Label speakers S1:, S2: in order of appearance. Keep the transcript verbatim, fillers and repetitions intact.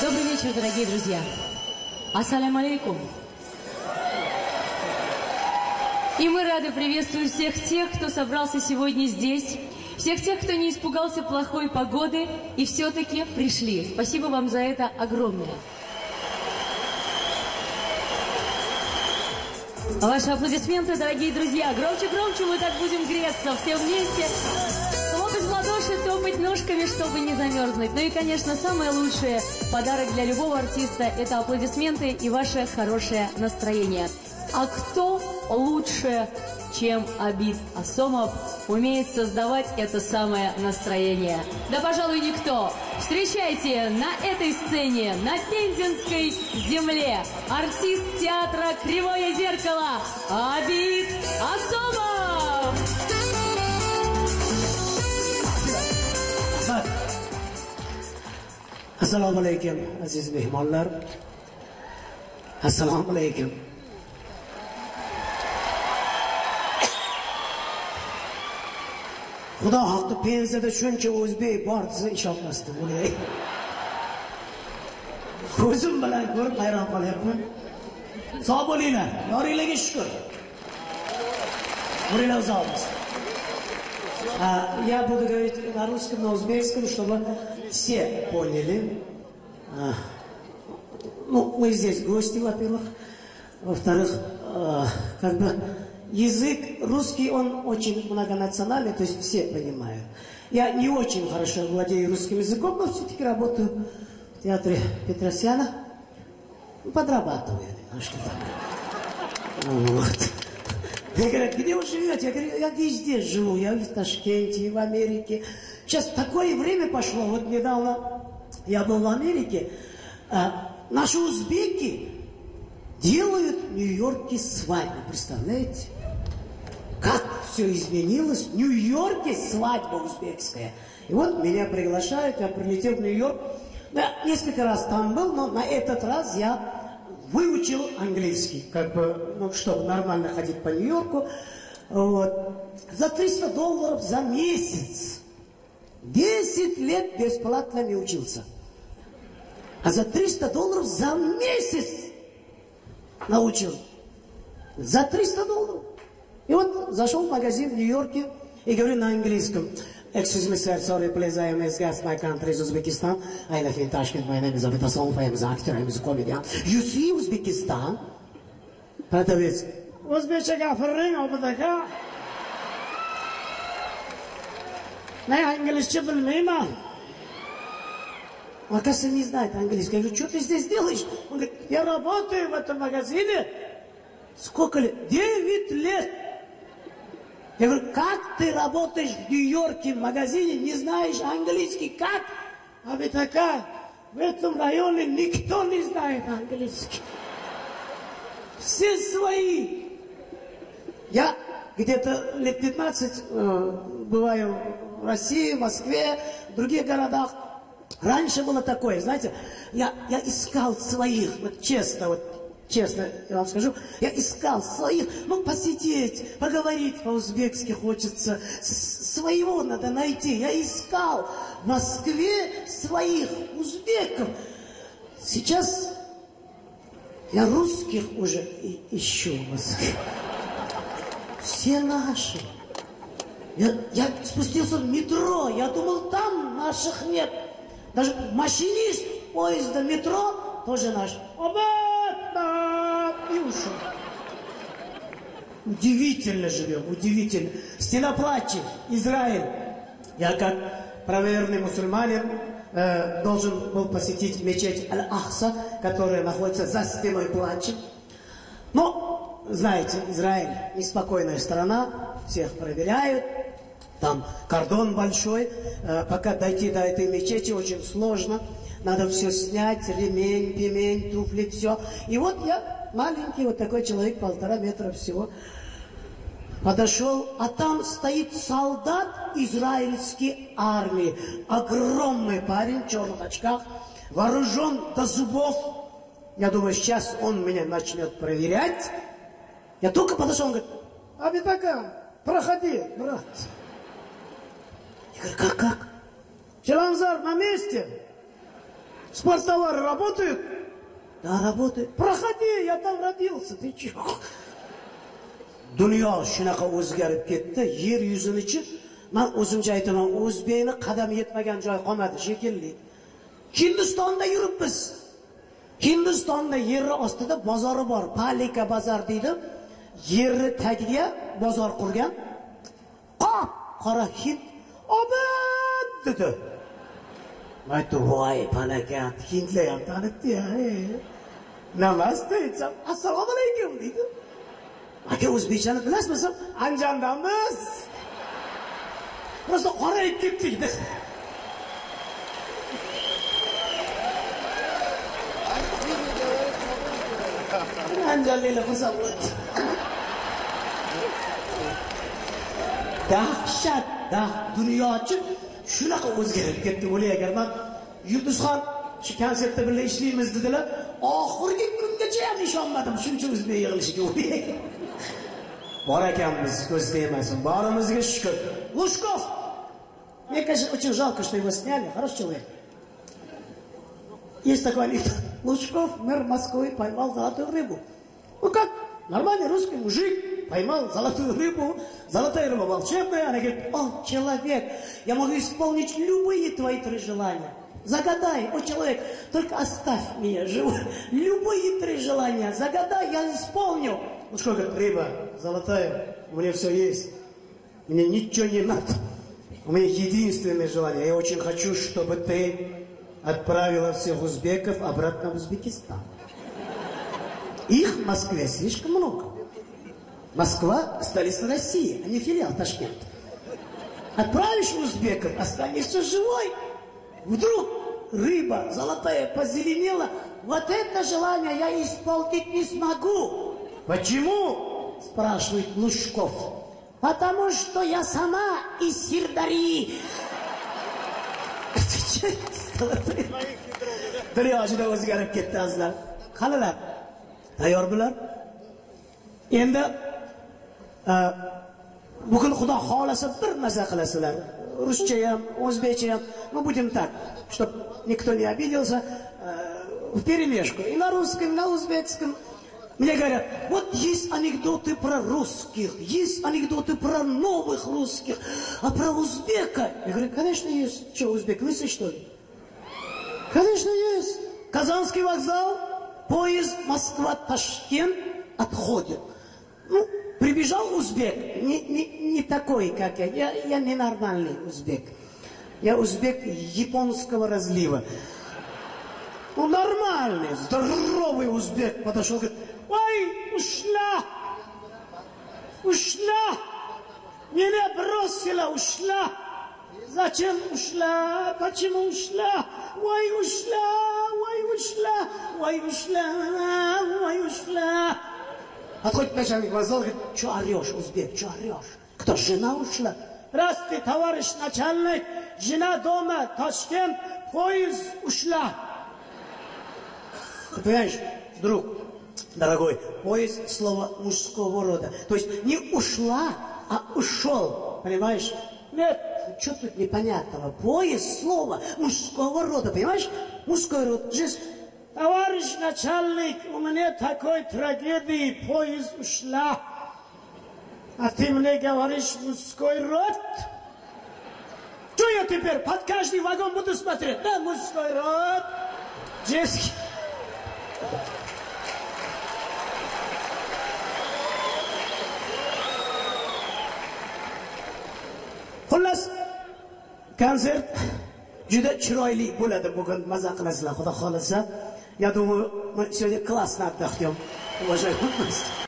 S1: Добрый вечер, дорогие друзья. Ассаляму алейкум. И мы рады приветствовать всех тех, кто собрался сегодня здесь, всех тех, кто не испугался плохой погоды и все-таки пришли. Спасибо вам за это огромное. Ваши аплодисменты, дорогие друзья. Громче, громче, мы так будем греться все вместе. Хлопать в ладоши, топать ножками, чтобы не замерзнуть. Ну и, конечно, самое лучшее подарок для любого артиста – это аплодисменты и ваше хорошее настроение. А кто лучше, чем Абид Асомов, умеет создавать это самое настроение? Да, пожалуй, никто. Встречайте на этой сцене, на пензенской земле, артист театра «Кривое зеркало» Абид Асомов!
S2: Assalomu alaykum, aziz mehmonlar. Assalomu alaykum. Xudo haqqi, pensiyada shuncha o'zbek bor desa ishonmasdim. Ko'zim bilan ko'rib hayron qolyapman. Sog' bo'linglar, yoringlarga shukr. Bo'linglar uzoq bo'lsin. Я буду говорить на русском, на узбекском, чтобы все поняли. А, ну, мы здесь гости, во-первых. Во-вторых, а, как бы язык русский, он очень многонациональный, то есть все понимают. Я не очень хорошо владею русским языком, но все-таки работаю в театре Петросяна. Подрабатываю немножко так. Вот. Мне говорят, где вы живете? Я говорю, я везде живу. Я в Ташкенте, и в Америке. Сейчас такое время пошло. Вот недавно я был в Америке. А, наши узбеки делают в Нью-Йорке свадьбу. Представляете? Как все изменилось. В Нью-Йорке свадьба узбекская. И вот меня приглашают. Я прилетел в Нью-Йорк. Я несколько раз там был, но на этот раз я выучил английский, как бы, ну, чтобы нормально ходить по Нью-Йорку. Вот. За триста долларов за месяц. десять лет бесплатно не учился. А за триста долларов за месяц научил. За триста долларов. И вот зашел в магазин в Нью-Йорке и говорю на английском. Excuse me, sir, sorry, please, I am his guest, my country is Uzbekistan. I live in Tashkent, my name is Abid Asomov, I am an actor, I am a comedian. You see Uzbekistan? Продавец. Узбекче гапирring, Абидака. Я английский bilmayman. Он, оказывается, не знает английский. Я говорю, что ты здесь делаешь? Он говорит, я работаю в этом магазине. Сколько лет? Девять лет. Я говорю, как ты работаешь в Нью-Йорке в магазине, не знаешь английский? Как? А ведь такая, в этом районе никто не знает английский. Все свои. Я где-то лет пятнадцать э, бываю в России, в Москве, в других городах. Раньше было такое, знаете, я, я искал своих, вот честно, вот. Честно, я вам скажу, я искал своих, ну, посидеть, поговорить по-узбекски хочется. Своего надо найти. Я искал в Москве своих узбеков. Сейчас я русских уже ищу в Москве. Все наши. Я, я спустился в метро, я думал, там наших нет. Даже машинист поезда метро тоже наш. И ушел. Удивительно живем, удивительно. Стена плача, Израиль. Я как правоверный мусульманин э, должен был посетить мечеть Аль-Ахса, которая находится за стеной плача. Но, знаете, Израиль неспокойная страна, всех проверяют. Там кордон большой. Э, пока дойти до этой мечети очень сложно. Надо все снять, ремень, пемень, туфли, все. И вот я, маленький, вот такой человек, полтора метра всего, подошел, а там стоит солдат израильской армии. Огромный парень в черных очках, вооружен до зубов. Я думаю, сейчас он меня начнет проверять. Я только подошел, он говорит, Абидака, проходи, брат. Я говорю, как, как? Челанзар на месте? Спорттовары работают? Да, работают. Проходи, я там родился, ты чё? Dunyo shunaqa o'zgarib ketdi, yer yuzini-chi, men o'zimcha aytaman, o'zbekni qadam yetmagan joy qolmadi shekilli. Hindistonda yuribmiz. Hindistonda yer ostida bozori bor, Palika bozor deydi. Yerni tagiga bozor qurgan. Qop, qora hind obod dedi. Aytdi, voy palakat, hindlar ham tanitdi-ya. Namaste, assalomu alaykum deydi. Aka, o'zbekchani bilasizmi? Anjomdanmiz. Просто qorayib ketdik dedi. Anjomliklar xursand bo'ldi. Dahshat, dah dunyochi shunaqa o'zgarib ketdi. O'lay agar men Yulduzxon shu konsertda birga ishlaymiz dedilar. Oxirgi kungacha ham ishonmadim. Shuncha o'zbek yig'ilishiga o'lay. Bor ekanmiz, ko'z tegmasin. Borimizga shukr. Lushkov. Мне, конечно, очень жалко, что его сняли. Хороший человек. Есть такой анекдот. Лужков, мэр Москвы, поймал золотую рыбу. Ну как? Нормальный русский мужик поймал золотую рыбу. Золотая рыба волшебная. Она говорит, о, человек, я могу исполнить любые твои три желания. Загадай, о, человек, только оставь меня живым. Любые три желания загадай, я исполню. Лужков говорит, рыба золотая, у меня все есть. Мне ничего не надо. У меня единственное желание. Я очень хочу, чтобы ты отправила всех узбеков обратно в Узбекистан. Их в Москве слишком много. Москва – столица России, а не филиал Ташкента. Отправишь узбеков, останешься живой. Вдруг рыба золотая позеленела. Вот это желание я исполнить не смогу. Почему? Спрашивает Лужков. Потому что я сама из Сирдарьи. Dunyoda o'zgarib ketdi azizlar. Qanalar? Tayyor bular? Endi bugun Xudo xolasa bir maza qilasizlar. Ruscha ham, o'zbekcha ham. Мы будем так, чтобы никто не обиделся, вперемешку. И на русском, и на узбекском. Мне говорят, вот есть анекдоты про русских, есть анекдоты про новых русских, а про узбека. Я говорю, конечно есть. Что, узбек лысый, что ли? Конечно есть. Казанский вокзал, поезд Москва-Ташкент отходит. Ну, прибежал узбек, не, не, не такой, как я. я. Я ненормальный узбек. Я узбек японского разлива. Ну, нормальный, здоровый узбек подошел, говорит, ой, ушла, ушла, меня бросила, ушла. Зачем ушла? Почему ушла? Ой, ушла, ой, ушла, ой, ушла, ой, ушла. Подходит начальник вокзала, говорит, что орешь, узбек, что орешь? Кто, жена ушла? Здравствуйте, товарищ начальник, жена дома, Ташкент, поезд ушла. Ты понимаешь, друг, дорогой, поезд слово мужского рода. То есть не ушла, а ушел, понимаешь? Нет, что тут непонятного? Поезд слово мужского рода, понимаешь? Мужской род. Здесь, товарищ начальник, у меня такой трагедии, поезд ушла. А ты мне говоришь мужской род? Что я теперь под каждый вагон буду смотреть? Да, мужской род. Детский. Xullas, konsert juda chiroyli bo'ladi bugun, maza qilasizlar, Xudo xolasa. Я думаю, мы сегодня классно отдохнем, уважаемые гости.